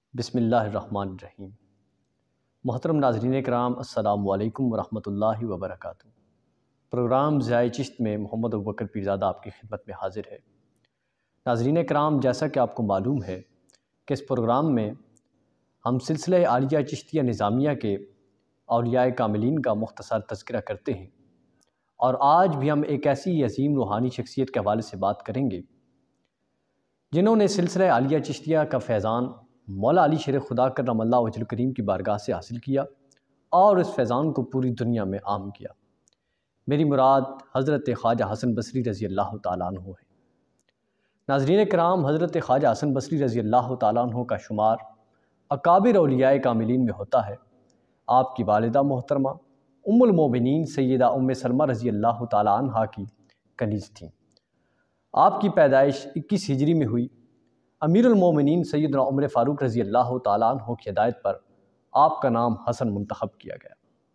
بسم اللہ الرحمن الرحیم۔ محترم ناظرین کرام، السلام علیکم ورحمۃ اللہ وبرکاتہ۔ پروگرام ضیاء چشت میں محمد ابوبکر پیرزادہ آپ کی خدمت میں حاضر ہے۔ ناظرین کرام، جیسا کہ آپ کو معلوم ہے کہ اس پروگرام میں ہم سلسلہ عالیہ چشتیہ نظامیہ کے اولیاء کاملین کا مختصر تذکرہ کرتے ہیں، اور آج بھی ہم ایک ایسی عظیم روحانی شخصیت کے حوالے سے بات کریں گے جنہوں نے سلسلہ عالیہ چشتیہ کا فیضان مولا علی شیر خدا کرم اللہ وجہ الکریم کی بارگاہ سے حاصل کیا اور اس فیضان کو پوری دنیا میں عام کیا۔ میری مراد حضرت خواجہ حسن بصری رضی اللہ تعالیٰ عنہ ہے۔ ناظرین کرام، حضرت خواجہ حسن بصری رضی اللہ تعالیٰ عنہ کا شمار اکابر اولیاء کاملین میں ہوتا ہے۔ آپ کی والدہ محترمہ ام المومنین سیدہ ام سلمہ رضی اللہ تعالیٰ عنہ کی کنیز تھیں۔ آپ کی پیدائش 21 ہجری میں ہوئی۔ امیر المومنین سیدنا عمر فاروق رضی اللہ تعالیٰ عنہ کی ہدایت پر آپ کا نام حسن منتخب کیا گیا۔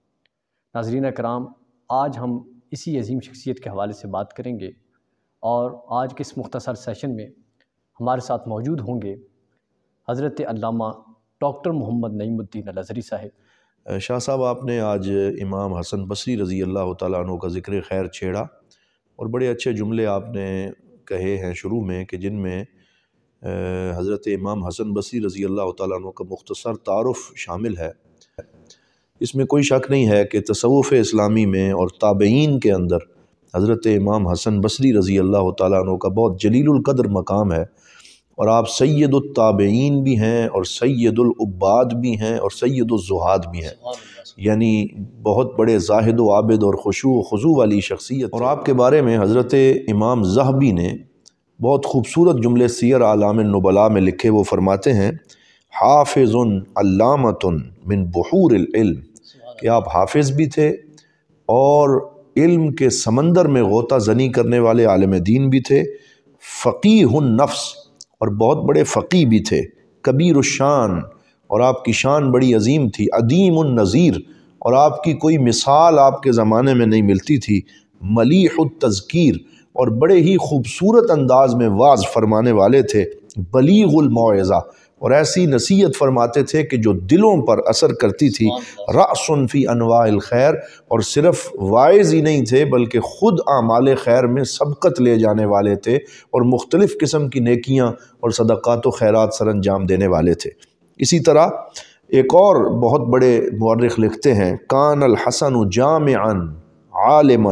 ناظرین کرام، آج ہم اسی عظیم شخصیت کے حوالے سے بات کریں گے، اور آج کے اس مختصر سیشن میں ہمارے ساتھ موجود ہوں گے حضرت علامہ ڈاکٹر محمد نعیم الدین الازہری صاحب۔ شاہ صاحب، آپ نے آج امام حسن بصری رضی اللہ تعالیٰ عنہ کا ذکر خیر چھیڑا، اور بڑے اچھے جملے آپ نے کہے ہیں شروع میں کہ جن میں حضرت امام حسن بصری رضی اللہ تعالیٰ عنہ کا مختصر تعارف شامل ہے۔ اس میں کوئی شک نہیں ہے کہ تصوف اسلامی میں اور تابعین کے اندر حضرت امام حسن بصری رضی اللہ تعالیٰ عنہ کا بہت جلیل القدر مقام ہے، اور آپ سید التابعین بھی ہیں اور سید العباد بھی ہیں اور سید الزہاد بھی ہیں، یعنی بہت بڑے زاہد و عابد اور خشوع و خضوع والی شخصیت۔ اور آپ کے بارے میں حضرت امام ذہبی نے بہت خوبصورت جملے سیر اعلام النبلاء میں لکھے۔ وہ فرماتے ہیں حافظ علامۃ من بحور العلم، کہ آپ حافظ بھی تھے اور علم کے سمندر میں غوطہ زنی کرنے والے عالم دین بھی تھے، فقیہ النفس، اور بہت بڑے فقیہ بھی تھے، کبیر الشان، اور آپ کی شان بڑی عظیم تھی، عدیم النظیر، اور آپ کی کوئی مثال آپ کے زمانے میں نہیں ملتی تھی، ملیح التذکیر، اور بڑے ہی خوبصورت انداز میں واعظ فرمانے والے تھے، بلیغ الموعظہ، اور ایسی نصیحت فرماتے تھے کہ جو دلوں پر اثر کرتی تھی، رأس فی انواع الخیر، اور صرف واعظ ہی نہیں تھے بلکہ خود اعمال خیر میں سبقت لے جانے والے تھے، اور مختلف قسم کی نیکیاں اور صدقات و خیرات سر انجام دینے والے تھے۔ اسی طرح ایک اور بہت بڑے مورخ لکھتے ہیں کان الحسن جامعا عالما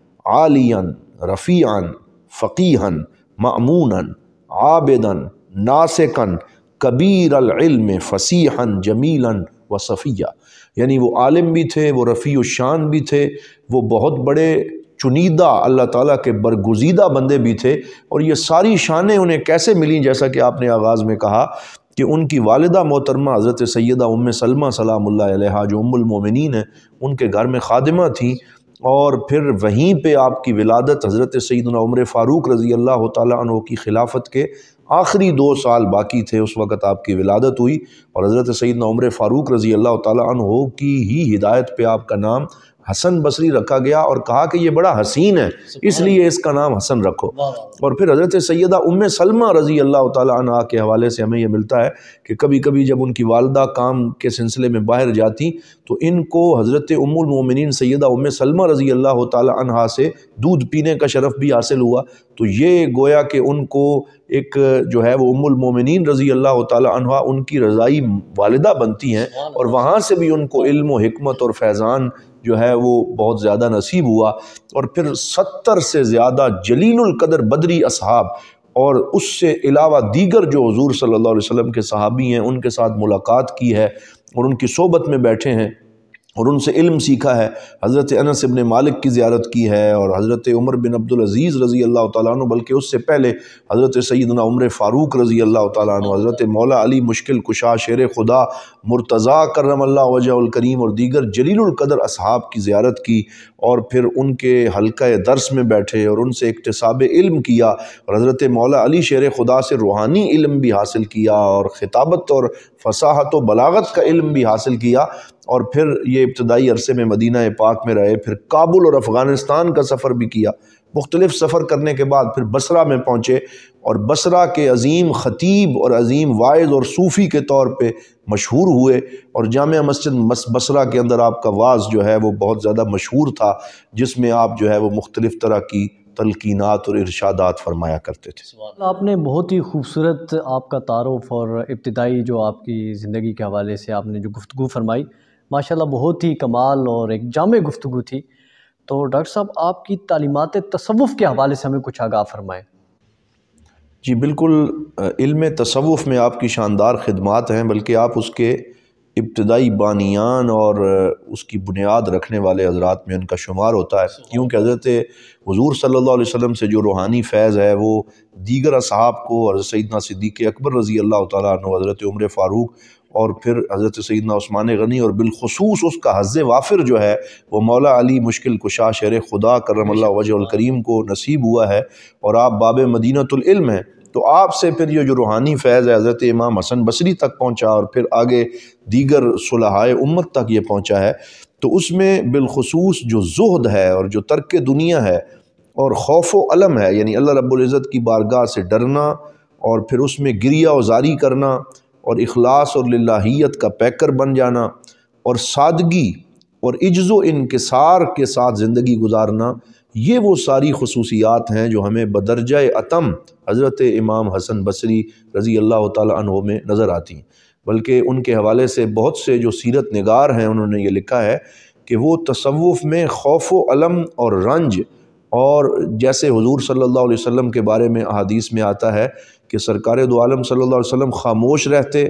عالیا رفیعا فقیہا مأمونا عابدا ناسکا کبیر العلم فصیحا جمیلا وصفیہ، یعنی وہ عالم بھی تھے، وہ رفیع الشان بھی تھے، وہ بہت بڑے چنیدہ اللہ تعالیٰ کے برگزیدہ بندے بھی تھے، اور یہ ساری شانیں انہیں کیسے ملیں؟ جیسا کہ آپ نے آغاز میں کہا کہ ان کی والدہ محترمہ حضرت سیدہ ام سلمہ سلام اللہ علیہا، جو ام المومنین ہیں، ان کے گھر میں خادمہ تھیں، اور پھر وہیں پہ آپ کی ولادت حضرت سیدنا عمر فاروق رضی اللہ تعالیٰ عنہ کی خلافت کے آخری 2 سال باقی تھے، اس وقت آپ کی ولادت ہوئی، اور حضرت سیدنا عمر فاروق رضی اللہ تعالیٰ عنہ کی ہی ہدایت پہ آپ کا نام حسن بصری رکھا گیا، اور کہا کہ یہ بڑا حسین ہے اس لیے اس کا نام حسن رکھو۔ اور پھر حضرت سیدہ ام سلمہ رضی اللہ تعالیٰ عنہ کے حوالے سے ہمیں یہ ملتا ہے کہ کبھی کبھی جب ان کی والدہ کام کے سلسلے میں باہر جاتی تو ان کو حضرت ام المومنین سیدہ ام سلمہ رضی اللہ تعالیٰ عنہ سے دودھ پینے کا شرف بھی حاصل ہوا، تو یہ گویا کہ ان کو ایک جو ہے وہ ام المومنین رضی اللہ تعالیٰ عنہ ان کی رضائی والدہ بنتی ہیں، اور وہاں سے بھی ان کو علم و حکمت اور فیضان جو ہے وہ بہت زیادہ نصیب ہوا۔ اور پھر 70 سے زیادہ جلیل القدر بدری اصحاب اور اس سے علاوہ دیگر جو حضور صلی اللہ علیہ وسلم کے صحابی ہیں ان کے ساتھ ملاقات کی ہے، اور ان کی صحبت میں بیٹھے ہیں اور ان سے علم سیکھا ہے۔ حضرت انس ابن مالک کی زیارت کی ہے، اور حضرت عمر بن عبدالعزیز رضی اللہ تعالیٰ عنہ، بلکہ اس سے پہلے حضرت سیدنا عمر فاروق رضی اللہ تعالیٰ عنہ، حضرت مولا علی مشکل کشا شیر خدا مرتضیٰ کرم اللہ وجہ الکریم، اور دیگر جلیل القدر اصحاب کی زیارت کی، اور پھر ان کے حلقہ درس میں بیٹھے اور ان سے اکتساب علم کیا، اور حضرت مولا علی شیر خدا سے روحانی علم بھی حاصل کیا، اور خطابت اور فصاحت و بلاغت کا علم بھی حاصل کیا، اور پھر یہ ابتدائی عرصے میں مدینہ پاک میں رہے، پھر کابل اور افغانستان کا سفر بھی کیا، مختلف سفر کرنے کے بعد پھر بصرہ میں پہنچے، اور بصرہ کے عظیم خطیب اور عظیم واعظ اور صوفی کے طور پہ مشہور ہوئے، اور جامع مسجد بصرہ کے اندر آپ کا واعظ جو ہے وہ بہت زیادہ مشہور تھا، جس میں آپ جو ہے وہ مختلف طرح کی تلقینات اور ارشادات فرمایا کرتے تھے۔ آپ نے بہت ہی خوبصورت آپ کا تعارف اور ابتدائی جو آپ کی زندگی کے حوالے سے آپ نے جو گفتگو فرمائی، ماشاءاللہ بہت ہی کمال اور ایک جامع گفتگو تھی۔ تو ڈاکٹر صاحب آپ کی تعلیمات تصوف کے حوالے سے ہمیں کچھ آگاہ فرمائیں۔ جی بالکل، علم تصوف میں آپ کی شاندار خدمات ہیں، بلکہ آپ اس کے ابتدائی بانیان اور اس کی بنیاد رکھنے والے حضرات میں ان کا شمار ہوتا ہے، کیونکہ حضرت حضور صلی اللہ علیہ وسلم سے جو روحانی فیض ہے وہ دیگر اصحاب کو، حضرت سیدنا صدیق اکبر رضی اللہ تعالیٰ عنہ، حضرت عمر فاروق اور پھر حضرت سیدنا عثمان غنی، اور بالخصوص اس کا حظ وافر جو ہے وہ مولا علی مشکل کشا شیر خدا کرم اللہ وجہ الکریم کو نصیب ہوا ہے، اور آپ باب مدینۃ العلم ہیں۔ تو آپ سے پھر یہ جو روحانی فیض ہے حضرت امام حسن بصری تک پہنچا، اور پھر آگے دیگر صلحائے امت تک یہ پہنچا ہے۔ تو اس میں بالخصوص جو زہد ہے اور جو ترک دنیا ہے اور خوف و علم ہے، یعنی اللہ رب العزت کی بارگاہ سے ڈرنا، اور پھر اس میں گریہ و زاری کرنا، اور اخلاص اور للہیت کا پیکر بن جانا، اور سادگی اور عجز و انکسار کے ساتھ زندگی گزارنا، یہ وہ ساری خصوصیات ہیں جو ہمیں بدرجہ اتم حضرت امام حسن بصری رضی اللہ تعالیٰ عنہ میں نظر آتی ہیں۔ بلکہ ان کے حوالے سے بہت سے جو سیرت نگار ہیں انہوں نے یہ لکھا ہے کہ وہ تصوف میں خوف و علم اور رنج، اور جیسے حضور صلی اللہ علیہ وسلم کے بارے میں احادیث میں آتا ہے کہ سرکار دو عالم صلی اللہ علیہ وسلم خاموش رہتے،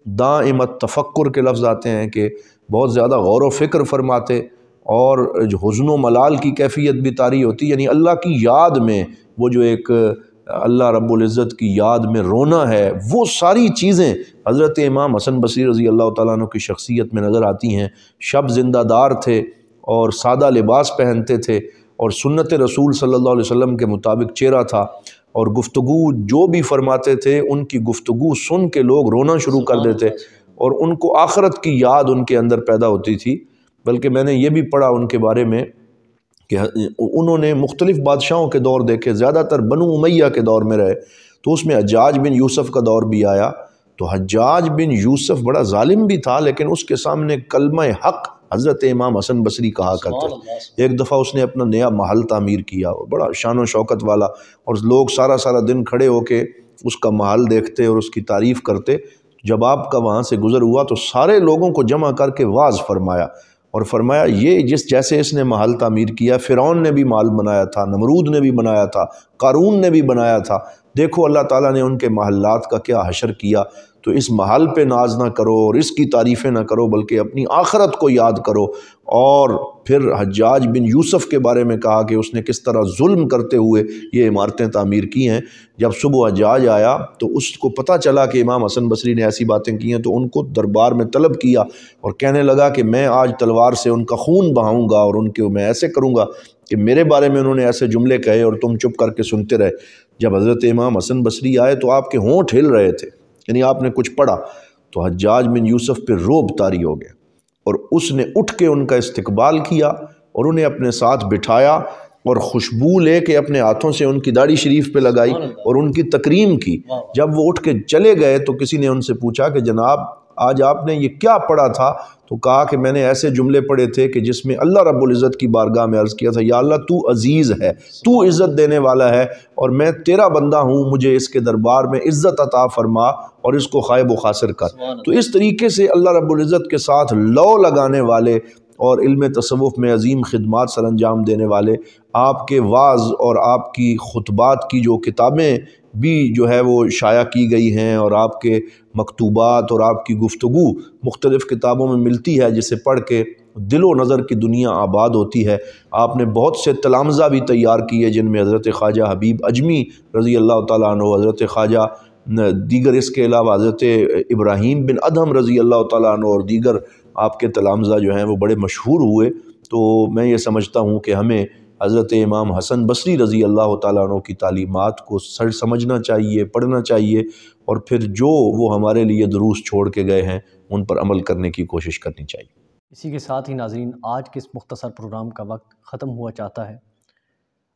دائمت تفکر کے لفظ آتے ہیں کہ بہت زیادہ غور و فکر فرماتے، اور جو حزن و ملال کی کیفیت بھی طاری ہوتی، یعنی اللہ کی یاد میں وہ جو ایک اللہ رب العزت کی یاد میں رونا ہے، وہ ساری چیزیں حضرت امام حسن بصری رضی اللہ تعالیٰ عنہ کی شخصیت میں نظر آتی ہیں۔ شب زندہ دار تھے اور سادہ لباس پہنتے تھے، اور سنت رسول صلی اللہ علیہ وسلم کے مطابق چہرہ تھا، اور گفتگو جو بھی فرماتے تھے ان کی گفتگو سن کے لوگ رونا شروع کر دیتے، اور ان کو آخرت کی یاد ان کے اندر پیدا ہوتی تھی۔ بلکہ میں نے یہ بھی پڑھا ان کے بارے میں کہ انہوں نے مختلف بادشاہوں کے دور دیکھے، زیادہ تر بنو امیہ کے دور میں رہے، تو اس میں حجاج بن یوسف کا دور بھی آیا۔ تو حجاج بن یوسف بڑا ظالم بھی تھا، لیکن اس کے سامنے کلمہ حق حضرت امام حسن بصری کہا کرتے تھے۔ ایک دفعہ اس نے اپنا نیا محل تعمیر کیا، بڑا شان و شوکت والا، اور لوگ سارا دن کھڑے ہو کے اس کا محل دیکھتے اور اس کی تعریف کرتے۔ جب آپ کا وہاں سے گزر ہوا تو سارے لوگوں کو جمع کر کے واعظ فرمایا، اور فرمایا یہ جیسے اس نے محل تعمیر کیا، فرعون نے بھی محل بنایا تھا، نمرود نے بھی بنایا تھا، قارون نے بھی بنایا تھا، دیکھو اللہ تعالیٰ نے ان کے محلات کا کیا حشر کیا۔ تو اس محل پہ ناز نہ کرو اور اس کی تعریفیں نہ کرو، بلکہ اپنی آخرت کو یاد کرو۔ اور پھر حجاج بن یوسف کے بارے میں کہا کہ اس نے کس طرح ظلم کرتے ہوئے یہ عمارتیں تعمیر کی ہیں۔ جب صبح حجاج آیا تو اس کو پتہ چلا کہ امام حسن بصری نے ایسی باتیں کی ہیں، تو ان کو دربار میں طلب کیا اور کہنے لگا کہ میں آج تلوار سے ان کا خون بہاؤں گا، اور ان کے میں ایسے کروں گا کہ میرے بارے میں انہوں نے ایسے جملے کہے اور تم چپ کر کے سنتے رہے۔ جب حضرت امام حسن بصری آئے تو آپ کے ہونٹ ہل رہے تھے، یعنی آپ نے کچھ پڑھا، تو حجاج بن یوسف پہ روب طاری ہو گیا، اور اس نے اٹھ کے ان کا استقبال کیا اور انہیں اپنے ساتھ بٹھایا، اور خوشبو لے کے اپنے ہاتھوں سے ان کی داڑھی شریف پہ لگائی اور ان کی تکریم کی۔ جب وہ اٹھ کے چلے گئے تو کسی نے ان سے پوچھا کہ جناب آج آپ نے یہ کیا پڑھا تھا؟ تو کہا کہ میں نے ایسے جملے پڑھے تھے کہ جس میں اللہ رب العزت کی بارگاہ میں عرض کیا تھا، یا اللہ تو عزیز ہے، تو عزت دینے والا ہے، اور میں تیرا بندہ ہوں، مجھے اس کے دربار میں عزت عطا فرما اور اس کو خائب و خاسر کر۔ تو اس طریقے سے اللہ رب العزت کے ساتھ لو لگانے والے اور علم تصوف میں عظیم خدمات سر انجام دینے والے، آپ کے وعظ اور آپ کی خطبات کی جو کتابیں بھی جو ہے وہ شائع کی گئی ہیں، اور آپ کے مکتوبات اور آپ کی گفتگو مختلف کتابوں میں ملتی ہے، جسے پڑھ کے دل و نظر کی دنیا آباد ہوتی ہے۔ آپ نے بہت سے تلامذہ بھی تیار کیے، جن میں حضرت خواجہ حبیب اجمی رضی اللہ تعالیٰ عنہ، حضرت خواجہ دیگر اس کے علاوہ حضرت ابراہیم بن ادہم رضی اللہ تعالیٰ عنہ، اور دیگر آپ کے تلامذہ جو ہیں وہ بڑے مشہور ہوئے۔ تو میں یہ سمجھتا ہوں کہ ہمیں حضرت امام حسن بصری رضی اللہ تعالیٰ عنہ کی تعلیمات کو سمجھنا چاہیے، پڑھنا چاہیے، اور پھر جو وہ ہمارے لیے دروس چھوڑ کے گئے ہیں ان پر عمل کرنے کی کوشش کرنی چاہیے۔ اسی کے ساتھ ہی ناظرین، آج کے اس مختصر پروگرام کا وقت ختم ہوا چاہتا ہے۔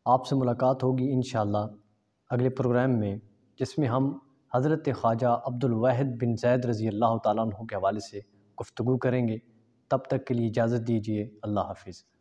آپ سے ملاقات ہوگی انشاءاللہ اگلے پروگرام میں، جس میں ہم حضرت خواجہ عبد الواحد بن زید رضی اللہ تعالیٰ عنہ کے حوالے سے گفتگو کریں گے۔ تب تک کے لیے اجازت دیجیے، اللہ حافظ۔